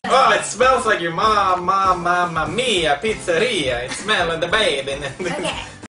Oh, it smells like your mom, mamma mia, pizzeria. It's smelling the baby. Okay.